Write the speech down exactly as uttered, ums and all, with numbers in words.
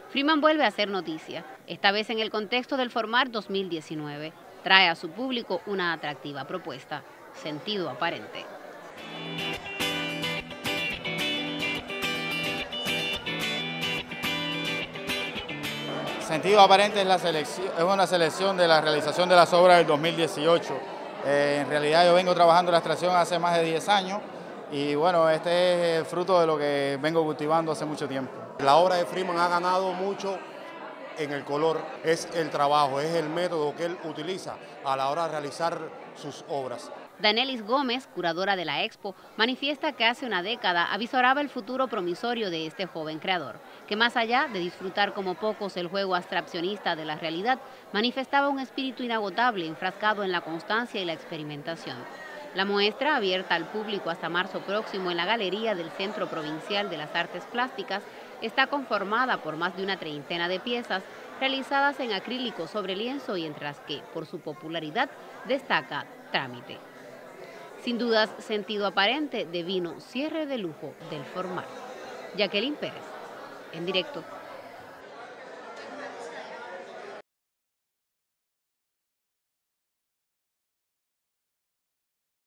Freeman vuelve a hacer noticia, esta vez en el contexto del Formar dos mil diecinueve. Trae a su público una atractiva propuesta, Sentido Aparente. Sentido Aparente es, la selección, es una selección de la realización de las obras del dos mil dieciocho. Eh, en realidad yo vengo trabajando en la abstracción hace más de diez años y bueno, este es el fruto de lo que vengo cultivando hace mucho tiempo. La obra de Freeman ha ganado mucho en el color, es el trabajo, es el método que él utiliza a la hora de realizar sus obras. Danelis Gómez, curadora de la Expo, manifiesta que hace una década avisoraba el futuro promisorio de este joven creador, que más allá de disfrutar como pocos el juego abstraccionista de la realidad, manifestaba un espíritu inagotable enfrascado en la constancia y la experimentación. La muestra, abierta al público hasta marzo próximo en la Galería del Centro Provincial de las Artes Plásticas, está conformada por más de una treintena de piezas realizadas en acrílico sobre lienzo y entre las que, por su popularidad, destaca Trámite. Sin dudas, Sentido Aparente devino cierre de lujo del Formar. Jacqueline Pérez, en directo.